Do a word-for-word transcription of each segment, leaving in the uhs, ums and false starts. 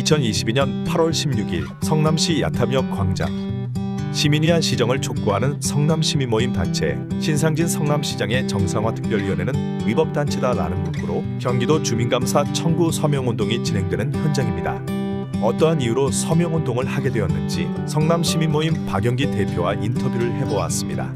이천이십이년 팔월 십육일 성남시 야탐역 광장. 시민이 한 시정을 촉구하는 성남시민모임 단체 신상진 성남시장의 정상화특별위원회는 위법단체다라는 문구로 경기도 주민감사 청구 서명운동이 진행되는 현장입니다. 어떠한 이유로 서명운동을 하게 되었는지 성남시민모임 박영기 대표와 인터뷰를 해보았습니다.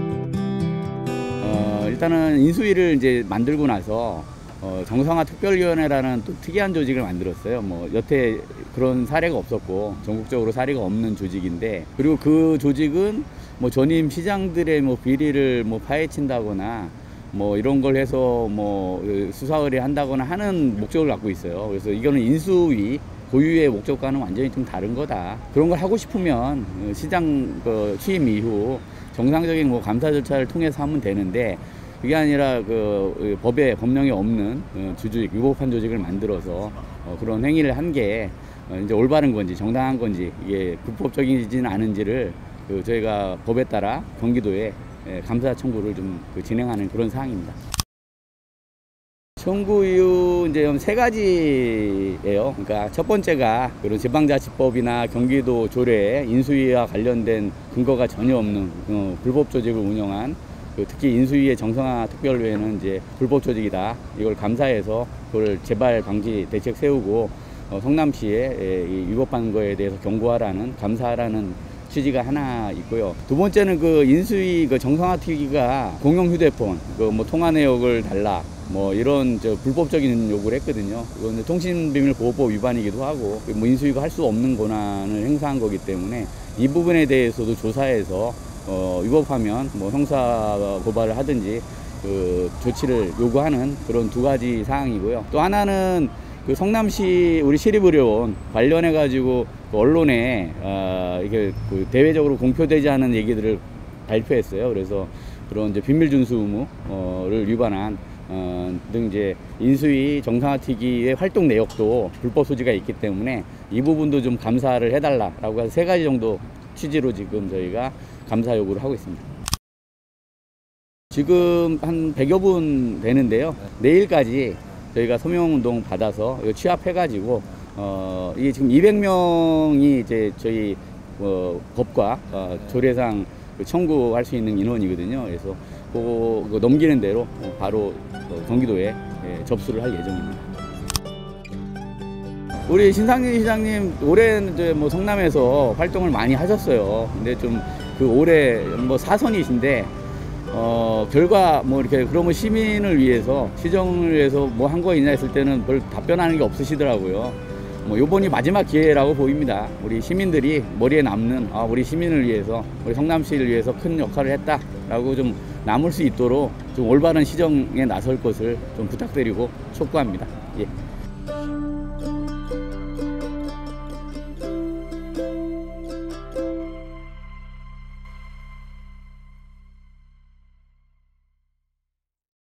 어, 일단은 인수위를 이제 만들고 나서 어, 정상화특별위원회라는 또 특이한 조직을 만들었어요. 뭐 여태 그런 사례가 없었고 전국적으로 사례가 없는 조직인데, 그리고 그 조직은 뭐 전임 시장들의 뭐 비리를 뭐 파헤친다거나 뭐 이런 걸 해서 뭐 수사 의뢰한다거나 하는 목적을 갖고 있어요. 그래서 이거는 인수위 고유의 목적과는 완전히 좀 다른 거다. 그런 걸 하고 싶으면 시장 그 취임 이후 정상적인 뭐 감사 절차를 통해서 하면 되는데, 그게 아니라 그 법에 법령에 없는 주주직 위법한 조직을 만들어서 그런 행위를 한 게 이제 올바른 건지 정당한 건지 이게 불법적이지는 않은지를 그 저희가 법에 따라 경기도에 감사 청구를 좀 진행하는 그런 사항입니다. 청구 이유 이제 세 가지예요. 그러니까 첫 번째가 그런 지방자치법이나 경기도 조례 인수위와 관련된 근거가 전혀 없는 어, 불법 조직을 운영한, 특히 인수위의 정상화특별위원회는 이제 불법 조직이다. 이걸 감사해서 그걸 재발 방지 대책 세우고 어, 성남시에 이 위법한 거에 대해서 경고하라는, 감사하라는 취지가 하나 있고요. 두 번째는 그 인수위 그 정상화특위가 공용 휴대폰 그 뭐 통화 내역을 달라 뭐 이런 저 불법적인 요구를 했거든요. 이건 통신비밀보호법 위반이기도 하고 뭐 인수위가 할 수 없는 권한을 행사한 거기 때문에 이 부분에 대해서도 조사해서 어, 위법하면 뭐 형사 고발을 하든지 그 조치를 요구하는 그런 두 가지 사항이고요. 또 하나는 그 성남시 우리 시립의료원 관련해 가지고 그 언론에 어, 이게 그 대외적으로 공표되지 않은 얘기들을 발표했어요. 그래서 그런 이제 비밀 준수 의무를 위반한 어, 등 이제 인수위 정상화특위의 활동 내역도 불법 소지가 있기 때문에 이 부분도 좀 감사를 해달라라고 해서 세 가지 정도 취지로 지금 저희가 감사 요구를 하고 있습니다. 지금 한 백여 분 되는데요. 내일까지 저희가 서명운동 받아서 이거 취합해가지고 어, 이게 지금 이백 명이 이제 저희 어, 법과 어, 조례상 청구할 수 있는 인원이거든요. 그래서 그거, 그거 넘기는 대로 바로 어, 경기도에 예, 접수를 할 예정입니다. 우리 신상진 시장님 올해 이제 뭐 성남에서 활동을 많이 하셨어요. 근데 좀 그 올해 뭐 사선이신데 어 결과 뭐 이렇게 그러면 시민을 위해서 시정을 위해서 뭐 한 거 있냐 했을 때는 별 답변하는 게 없으시더라고요. 뭐 요번이 마지막 기회라고 보입니다. 우리 시민들이 머리에 남는 아 우리 시민을 위해서 우리 성남시를 위해서 큰 역할을 했다라고 좀 남을 수 있도록 좀 올바른 시정에 나설 것을 좀 부탁드리고 촉구합니다. 예.